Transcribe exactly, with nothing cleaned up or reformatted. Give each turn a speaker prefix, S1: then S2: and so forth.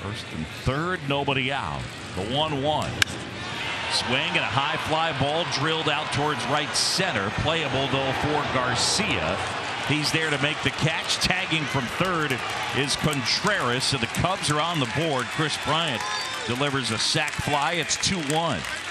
S1: First and third, nobody out. The one one. Swing and a high fly ball drilled out towards right center. Playable though for Garcia. He's there to make the catch. Tagging from third is Contreras. So the Cubs are on the board. Kris Bryant delivers a sac fly. It's two one.